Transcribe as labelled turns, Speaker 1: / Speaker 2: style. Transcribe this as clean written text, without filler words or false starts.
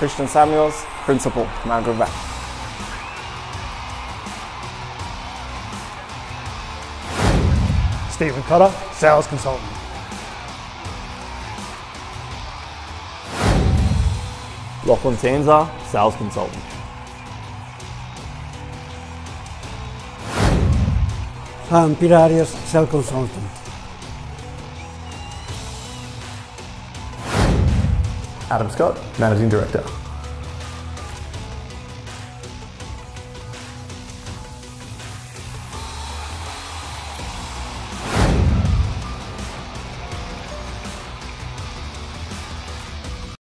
Speaker 1: Christian Samuels, Principal, Mangrove Bank.
Speaker 2: Stephen Cotter, Sales Consultant.
Speaker 3: Lachlan Tanzer, Sales Consultant.
Speaker 4: Peter Arias, Sales Consultant.
Speaker 5: Adam Scott, Managing Director.